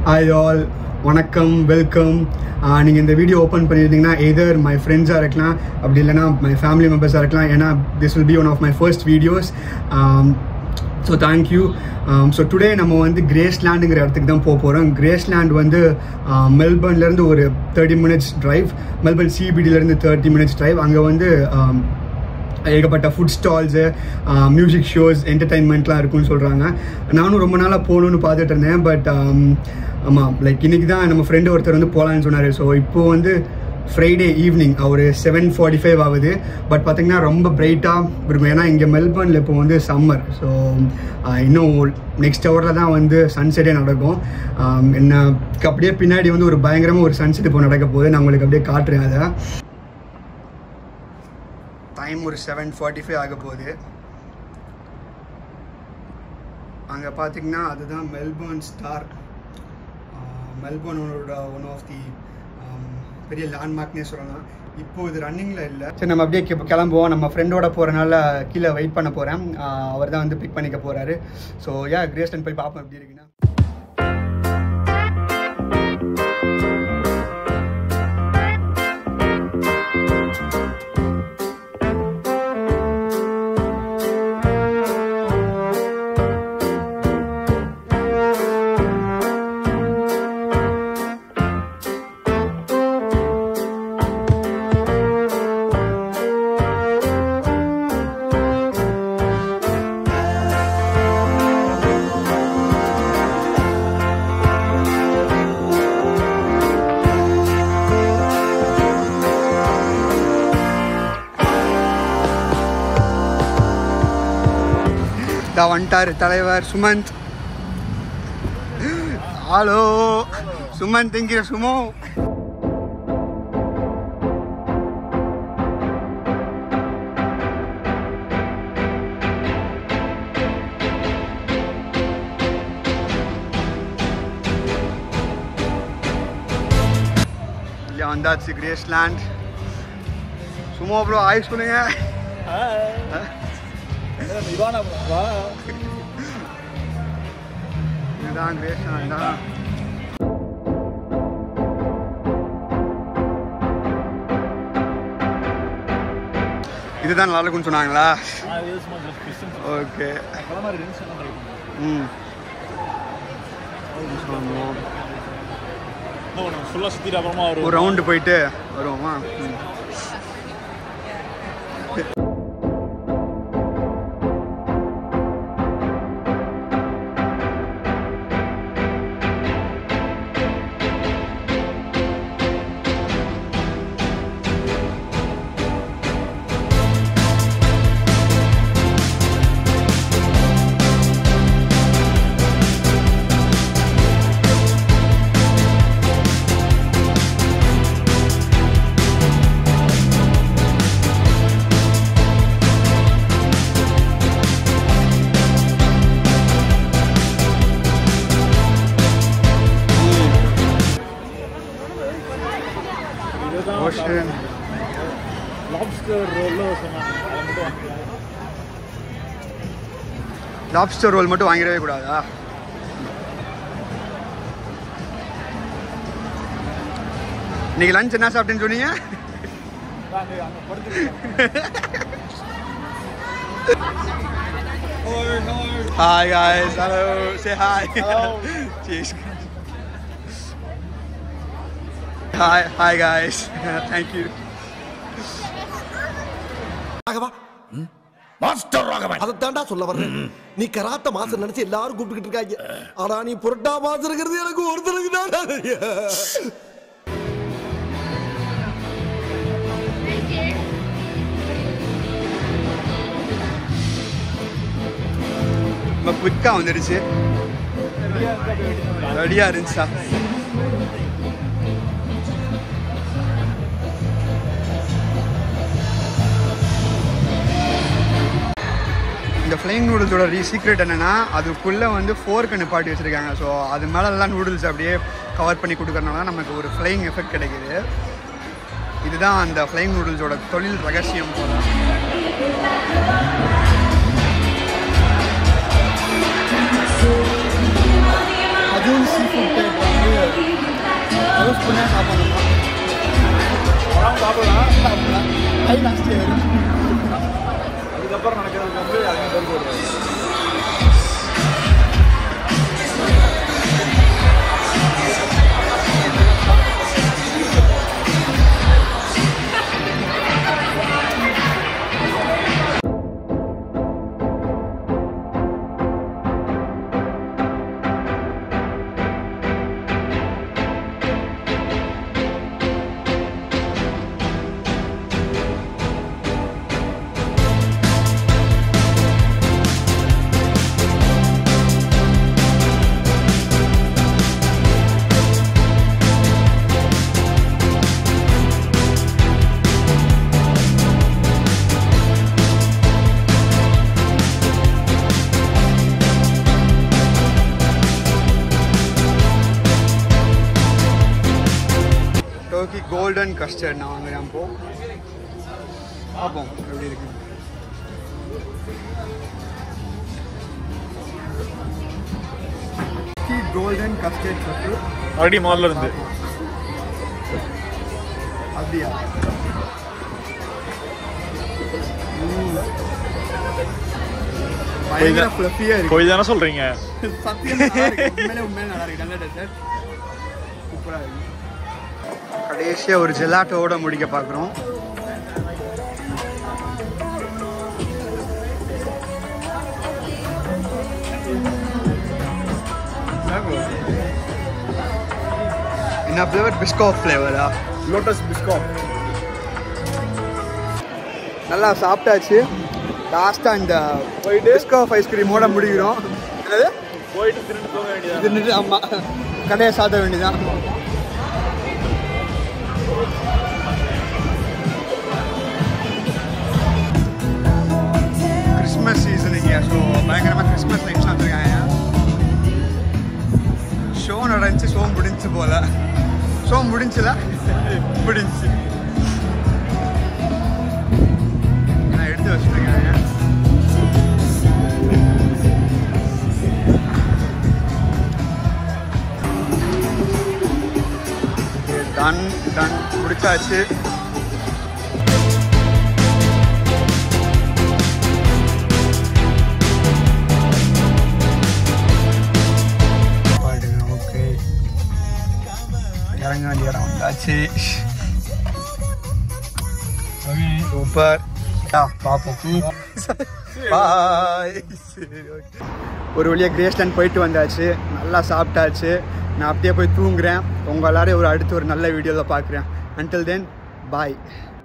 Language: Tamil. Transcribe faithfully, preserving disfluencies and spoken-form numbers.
Hi all, வணக்கம், வெல்கம். நீங்கள் இந்த வீடியோ ஓப்பன் பண்ணியிருந்தீங்கன்னா எதர் மை ஃப்ரெண்ட்ஸாக இருக்கலாம், அப்படி இல்லைனா மை ஃபேமிலி மெம்பர்ஸாக இருக்கலாம். ஏன்னா this will be one of my first videos. So thank you. So today நம்ம வந்து கிரேஸ்லேண்டுங்கிற இடத்துக்கு தான் போக போகிறோம். கிரேஸ்லேண்ட் வந்து மெல்பர்ன்லேருந்து ஒரு தேர்ட்டி மினிட்ஸ் ட்ரைவ், மெல்பர்ன் சிபிடியிலேருந்து தேர்ட்டி மினிட்ஸ் ட்ரைவ். அங்கே வந்து ஏகப்பட்ட ஃபுட் ஸ்டால்ஸு, மியூசிக் ஷோஸ், என்டர்டைன்மெண்ட்லாம் இருக்குன்னு சொல்கிறாங்க. நானும் ரொம்ப நாளாக போகணுன்னு பார்த்துட்டு இருந்தேன். பட் ஆமாம், லைக் இன்றைக்கி தான் நம்ம ஃப்ரெண்டு ஒருத்தர் வந்து போகலான்னு சொன்னார். ஸோ இப்போது வந்து ஃப்ரைடே ஈவினிங் ஒரு செவன் ஃபார்ட்டி ஃபைவ் ஆகுது. பட் பார்த்திங்கன்னா ரொம்ப பிரைட்டாக இருக்கும். ஏன்னா இங்கே மெல்பர்னில் இப்போ வந்து சம்மர். ஸோ இன்னும் நெக்ஸ்ட் ஹவரில் தான் வந்து சன்செட்டே நடக்கும். என்ன அப்படியே பின்னாடி வந்து ஒரு பயங்கரமாக ஒரு சன்செட் இப்போ நடக்க போகுது. நான் உங்களுக்கு அப்படியே காட்டுறேன். அதை டைம் ஒரு செவன் ஃபார்ட்டி ஃபைவ் ஆக போகுது. அங்கே பார்த்தீங்கன்னா அதுதான் மெல்பர்ன் ஸ்டார். மெல்பர்னோட ஒன் ஆஃப் தி பெரிய லேண்ட்மார்க்னே சொல்லலாம். இப்போ இது ரன்னிங்கில் இல்லை. சரி, நம்ம அப்படியே இப்போ கிளம்புவோம். நம்ம ஃப்ரெண்டோட போகிறனால கீழே வெயிட் பண்ண போகிறேன். அவர் தான் வந்து பிக் பண்ணிக்க போகிறாரு. ஸோ யா கிரேஸ்லேண்ட் போய் பார்ப்போம் எப்படி இருக்குன்னா. வந்துட்டார் தலைவர் சுமந்த். ஹலோ சுமந்த், இங்கே சுமோ. இல்லையா வந்தாச்சு கிரேஸ்லேண்ட். சுமோ ப்ரோ ஆய் சொல்லுங்க. இதுதான் கிரேஸ்லேண்ட் தான். இதுதான் நல்லா இருக்குன்னு சொன்னாங்களா? ஓகே. ம் ஒரு ரவுண்டு போயிட்டு வருவோமா? லாப்ஸ்டர் ரோல் மட்டும் வாங்கிடவே கூடாதா? இன்னைக்கு லஞ்ச் என்ன சாப்பிட்டேன்னு சொன்னீங்க? Hi guys, hello, say hi. Hello. Cheers. Hi, hi guys. Thank you. Master Raghavan, அதத்தாண்டா சொல்ல வர்றேன். நீ கராத்த மாசம் நினைச்சு எல்லாரும் கூப்பிட்டுக்கிட்டு இருக்காங்க. ஆனா நீ புரட்டா மாசம் இருக்கிறது எனக்கு ஒருத்தருக்கு தான். நம்ம குயிக்கா வந்துடுச்சு. ரெடியா இருந்துச்சா? இந்த ஃப்ளைங் நூடுல்ஸோட ரீ சீக்ரெட் என்னென்னா, அதுக்குள்ளே வந்து ஃபோர்க்கு நிப்பாட்டி வச்சுருக்காங்க. ஸோ அது மேலெல்லாம் நூடுல்ஸ் அப்படியே கவர் பண்ணி கொடுக்கறனால நமக்கு ஒரு ஃப்ளைங் எஃபெக்ட் கிடைக்குது. இதுதான் அந்த ஃப்ளைங் நூடுல்ஸோட தொழில் ரகசியம் போல. அதுவும் சீ ஃபுட் பொறுமையாக சாப்பிடணும். சாப்பிடலாம் சாப்பிடலாம் கை லாஸ்ட் வரும். அதுக்கப்புறம் நடக்கிறதுக்கு வந்து அவங்க பேர் போடுவாங்க. கோல்டன் கஸ்டர்ட் நான் வாங்குறேன். போ பார்ப்போம் எப்படி இருக்கு. கோல்டன் கஸ்டர்ட் சொட்டு ஆல்ரெடி முதல்ல இருந்து அப்படியா? பயங்கர ஃப்ளஃபியா இருக்கு. போய் தானே சொல்றீங்க? சத்தியமா உண்மையிலே உண்மையிலே நல்லா இருக்கு. நல்ல டெசர்ட் சூப்பரா இருக்கு. கடைசியா ஒரு ஜெலாட்டோட முடிக்க பார்க்குறோம். என்ன ஃப்ளேவர்? பிஸ்கோப் ஃப்ளேவரா? லோட்டஸ் பிஸ்கோப். நல்லா சாப்பிட்டாச்சு. லாஸ்ட்டாக இந்த பிஸ்கோப் ஐஸ்கிரீமோட முடிக்கிறோம். என்னது போயிட்டு திருட்டு போக வேண்டியது. திருட்டு ஆமாம், கடையை சாப்பிட வேண்டியதான். கிறிஸ்மஸ் சீசனுங்க. ஸோ பயங்கரமாக கிறிஸ்மஸ் லைட்ஸ்லாம் வச்சுருக்காங்க. ஷோ நடந்துச்சு, ஷோ முடிஞ்சு போல. ஷோ முடிஞ்சுல முடிஞ்சு நான் எடுத்து வச்சுருக்காங்க. டன் டன் முடிச்சாச்சு. ஓகே, இறங்க வேண்டிய இடம் வந்தாச்சு. சூப்பர். பார்ப்போம். பாய். ஒரு வழியாக கிரேஸ்லேண்ட் போயிட்டு வந்தாச்சு. நல்லா சாப்பிட்டாச்சு. நான் அப்படியே போய் தூங்குறேன். உங்கள் எல்லாரையும் ஒரு அடுத்து ஒரு நல்ல வீடியோவில் பார்க்குறேன். அன்டில் தென் பாய்.